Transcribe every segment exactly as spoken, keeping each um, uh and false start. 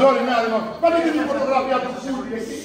ζόρι, Νέα Δημοκρατία. Πάνε και την φωτογραφία του Κούρη εκεί.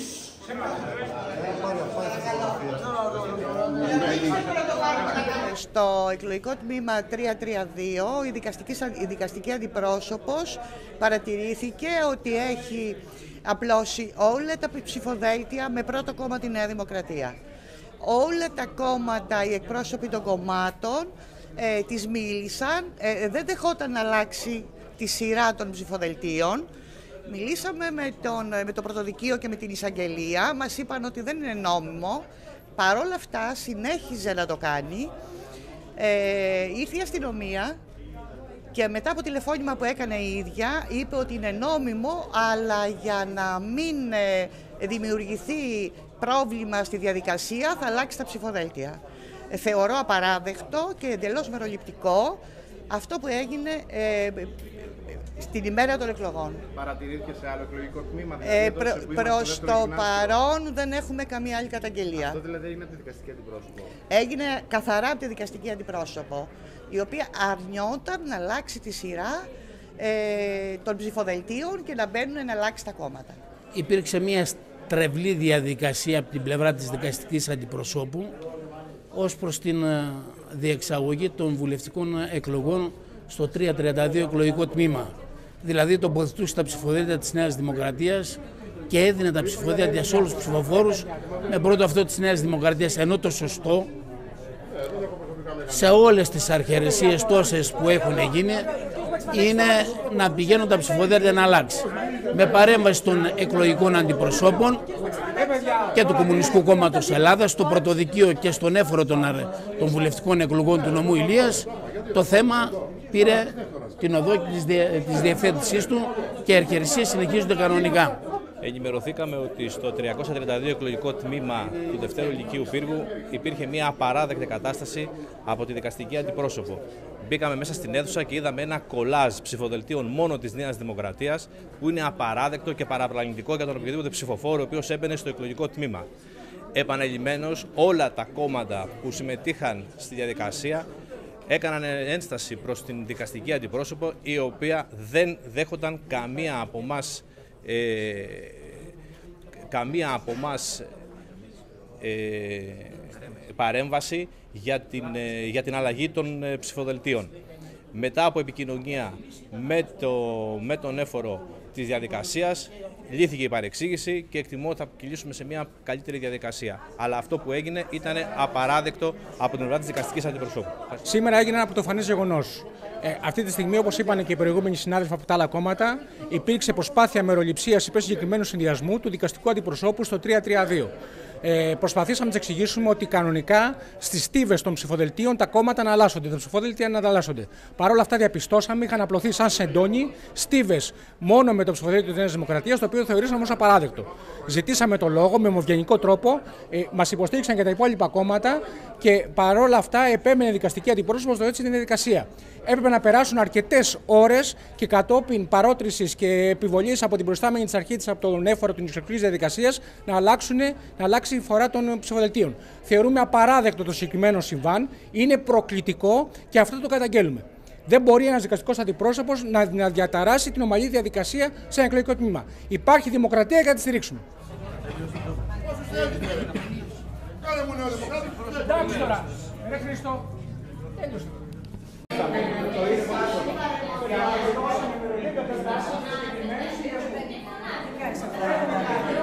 Στο εκλογικό τμήμα τριακόσια τριάντα δύο η δικαστική, η δικαστική αντιπρόσωπος παρατηρήθηκε ότι έχει απλώσει όλα τα ψηφοδέλτια με πρώτο κόμμα τη Νέα Δημοκρατία. Όλα τα κόμματα, οι εκπρόσωποι των κομμάτων ε, τις μίλησαν, ε, δεν δεχόταν να αλλάξει τη σειρά των ψηφοδελτίων. Μιλήσαμε με, τον, με το Πρωτοδικείο και με την Εισαγγελία, μας είπαν ότι δεν είναι νόμιμο. Παρόλα αυτά συνέχιζε να το κάνει. Ε, ήρθε η αστυνομία και μετά από τηλεφώνημα που έκανε η ίδια είπε ότι είναι νόμιμο, αλλά για να μην ε, δημιουργηθεί πρόβλημα στη διαδικασία θα αλλάξει τα ψηφοδέλτια. Ε, θεωρώ απαράδεκτο και εντελώς μεροληπτικό αυτό που έγινε ε, στην ημέρα των εκλογών. Παρατηρήθηκε σε άλλο εκλογικό τμήμα? Ε, προ, προς το παρόν δεν έχουμε καμία άλλη καταγγελία. Αυτό δηλαδή έγινε από τη δικαστική αντιπρόσωπο? Έγινε καθαρά από τη δικαστική αντιπρόσωπο, η οποία αρνιόταν να αλλάξει τη σειρά ε, των ψηφοδελτίων και να μπαίνουν να αλλάξει τα κόμματα. Υπήρξε μια στρεβλή διαδικασία από την πλευρά της δικαστικής αντιπροσώπου ως προς την διεξαγωγή των βουλευτικών εκλογών στο τριακόσια τριάντα δύο εκλογικό τμήμα. Δηλαδή τοποθετούσε τα ψηφοδέλτια της Νέας Δημοκρατίας και έδινε τα ψηφοδέλτια σε όλους τους ψηφοφόρους με πρώτο αυτό της Νέας Δημοκρατίας, ενώ το σωστό σε όλες τις αρχαιρεσίες τόσες που έχουν γίνει είναι να πηγαίνουν τα ψηφοδέλτια να αλλάξει. Με παρέμβαση των εκλογικών αντιπροσώπων και του Κομμουνιστικού Κόμματος Ελλάδας, στο Πρωτοδικείο και στον έφορο των, των βουλευτικών εκλογών του νομού Ηλίας, το θέμα πήρε την οδό της, διε, της διευθέτησής του και οι αρχαιρεσίες συνεχίζονται κανονικά. Ενημερωθήκαμε ότι στο τριακόσια τριάντα δύο εκλογικό τμήμα του Δευτέρου Λυκείου Πύργου υπήρχε μια απαράδεκτη κατάσταση από τη δικαστική αντιπρόσωπο. Μπήκαμε μέσα στην αίθουσα και είδαμε ένα κολάζ ψηφοδελτίων μόνο της Νέας Δημοκρατίας, που είναι απαράδεκτο και παραπλανητικό για τον οποιοδήποτε ψηφοφόρο ο οποίος έμπαινε στο εκλογικό τμήμα. Επανειλημμένως, όλα τα κόμματα που συμμετείχαν στη διαδικασία έκαναν ένσταση προς την δικαστική αντιπρόσωπο, η οποία δεν δέχονταν καμία από εμάς Ε, καμία από εμάς ε, παρέμβαση για την, ε, για την αλλαγή των ε, ψηφοδελτίων. Μετά από επικοινωνία με, το, με τον έφορο της διαδικασίας, λύθηκε η παρεξήγηση και εκτιμώ ότι θα κυλήσουμε σε μια καλύτερη διαδικασία. Αλλά αυτό που έγινε ήταν απαράδεκτο από την πλευρά της δικαστικής αντιπροσώπου. Σήμερα έγινε ένα πρωτοφανές γεγονός. Ε, αυτή τη στιγμή, όπως είπαν και οι προηγούμενοι συνάδελφοι από τα άλλα κόμματα, υπήρξε προσπάθεια μεροληψίας υπέρ συγκεκριμένου συνδυασμού του δικαστικού αντιπροσώπου στο τριακόσια τριάντα δύο. Ε, προσπαθήσαμε να τους εξηγήσουμε ότι κανονικά στις στίβες των ψηφοδελτίων τα κόμματα να αλλάσσονται, τα ψηφοδέλτια να ανταλλάσσονται. Παρ' όλα αυτά, διαπιστώσαμε, είχαν απλωθεί σαν σεντόνι στίβες μόνο με το ψηφοδέλτιο της Νέας Δημοκρατίας, το οποίο θεωρήσαμε ως απαράδεκτο. Ζητήσαμε το λόγο με ομογενικό τρόπο, ε, μας υποστήριξαν και τα υπόλοιπα κόμματα και παρόλα αυτά επέμενε δικαστική αντιπρόσωπος στο έτσι την διαδικασία. Έπρεπε να περάσουν αρκετές ώρες και κατόπιν παρότρησης και επιβολής από την προϊστάμενη της αρχής από τον έφορο της εκλογικής διαδικασίας να, αλλάξουν, να αλλάξει η φορά των ψηφοδελτίων. Θεωρούμε απαράδεκτο το συγκεκριμένο συμβάν, είναι προκλητικό και αυτό το καταγγέλουμε. Δεν μπορεί ένας δικαστικός αντιπρόσωπος να, να διαταράσει την ομαλή διαδικασία σε ένα εκλογικό τμήμα. Υπάρχει δημοκρατία και θα τη στηρίξουμε. Εντάξει τώρα, ρε Χρήστο, τέλειωσε. Το